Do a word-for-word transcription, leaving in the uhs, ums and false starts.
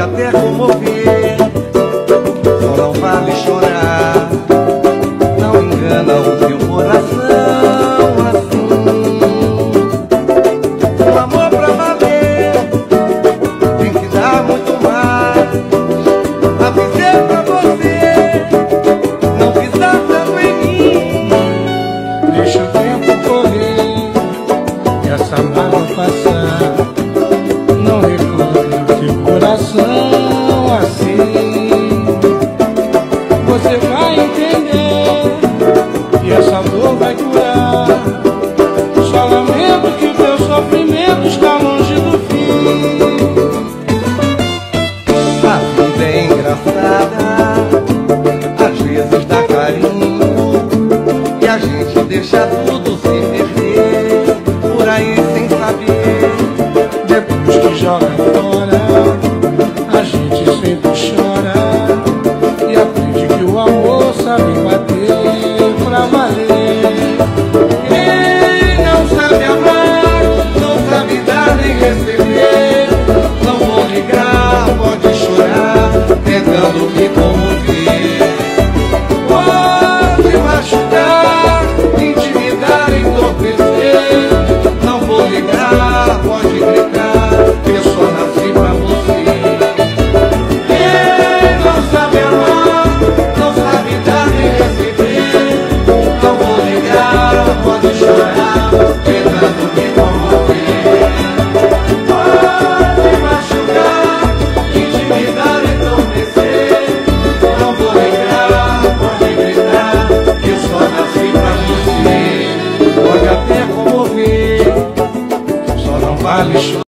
pode até comover, só não vale chorar. Não engana o seu coração assim. O amor pra valer tem que dar muito mais. Avisei pra você não pisar tanto em mim. Deixa o tempo correr e essa mágoa passar. Não reclame o teu coração assim. Você vai entender e essa dor vai curar. Só lamento que o teu sofrimento está longe do fim. A vida é engraçada, às vezes dá carinho e a gente deixa tudo se perder por aí sem saber. Depois que joga fora, a gente sempre chora e aprende que o amor sabe bater pra valer. Quem não sabe amar, não sabe dar nem receber. Não vou ligar, pode chorar, tentando me comover. Pode machucar, intimidar, entorpecer. Não vou ligar, pode gritar, eu só nasci pra você. Quem não sabe amar, não sabe dar nem receber. Não vou ligar, pode chorar, tentando me comover. Pode machucar, intimidar, entorpecer. Não vou ligar, pode gritar, eu só nasci pra você. Pode até comover, só não vale chorar.